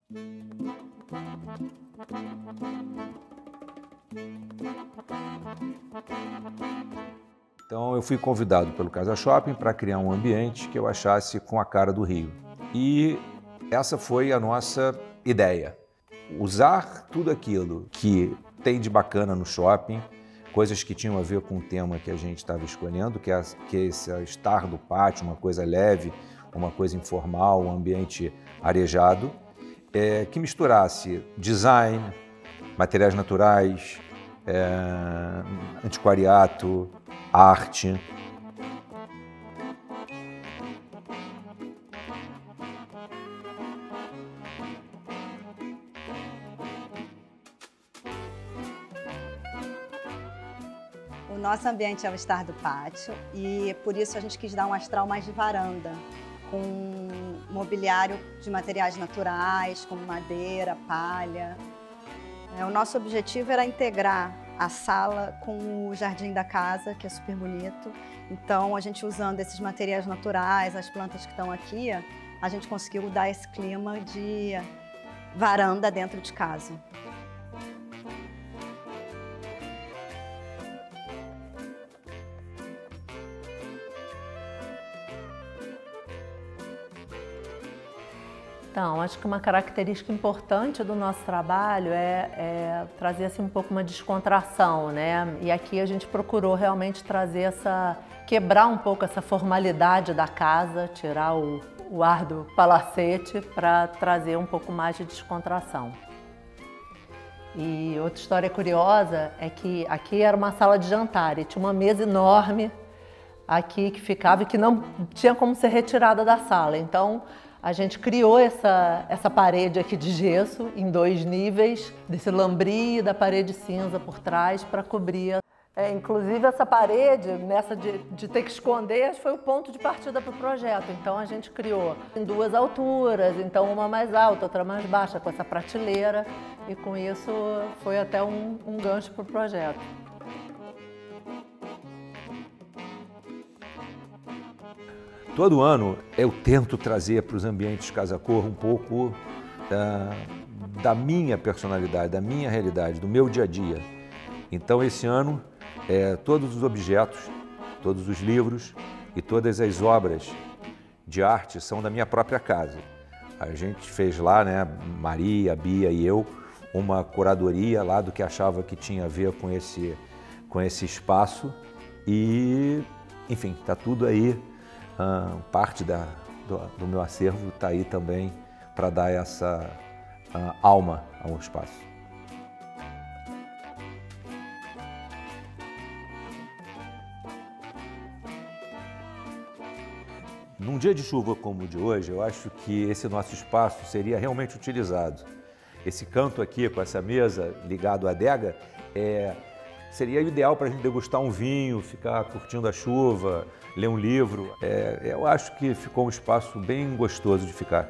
Então eu fui convidado pelo Casa Shopping para criar um ambiente que eu achasse com a cara do Rio. E essa foi a nossa ideia. Usar tudo aquilo que tem de bacana no shopping, coisas que tinham a ver com o tema que a gente estava escolhendo, que é esse estar do pátio, uma coisa leve, uma coisa informal, um ambiente arejado, que misturasse design, materiais naturais, antiquariato, arte. O nosso ambiente é o estar do pátio e por isso a gente quis dar um astral mais de varanda, com mobiliário de materiais naturais, como madeira, palha. O nosso objetivo era integrar a sala com o jardim da casa, que é super bonito. Então, a gente usando esses materiais naturais, as plantas que estão aqui, a gente conseguiu dar esse clima de varanda dentro de casa. Então, acho que uma característica importante do nosso trabalho é trazer assim, um pouco uma descontração, né? E aqui a gente procurou realmente trazer quebrar um pouco essa formalidade da casa, tirar o ar do palacete para trazer um pouco mais de descontração. E outra história curiosa é que aqui era uma sala de jantar e tinha uma mesa enorme aqui que ficava e que não tinha como ser retirada da sala. Então, a gente criou essa parede aqui de gesso em 2 níveis, desse lambri e da parede cinza por trás para cobrir. Inclusive essa parede, nessa de ter que esconder, foi o ponto de partida para o projeto. Então a gente criou em 2 alturas, então uma mais alta, outra mais baixa, com essa prateleira. E com isso foi até um gancho para o projeto. Todo ano eu tento trazer para os ambientes Casa Cor um pouco da minha personalidade, da minha realidade, do meu dia a dia. Então esse ano todos os objetos, todos os livros e todas as obras de arte são da minha própria casa. A gente fez lá, né, Maria, Bia e eu, uma curadoria lá do que achava que tinha a ver com esse espaço e, enfim, está tudo aí. Parte do meu acervo está aí também para dar essa alma ao espaço. Num dia de chuva como o de hoje, eu acho que esse nosso espaço seria realmente utilizado. Esse canto aqui, com essa mesa ligado à adega, seria ideal para a gente degustar um vinho, ficar curtindo a chuva, ler um livro. Eu acho que ficou um espaço bem gostoso de ficar.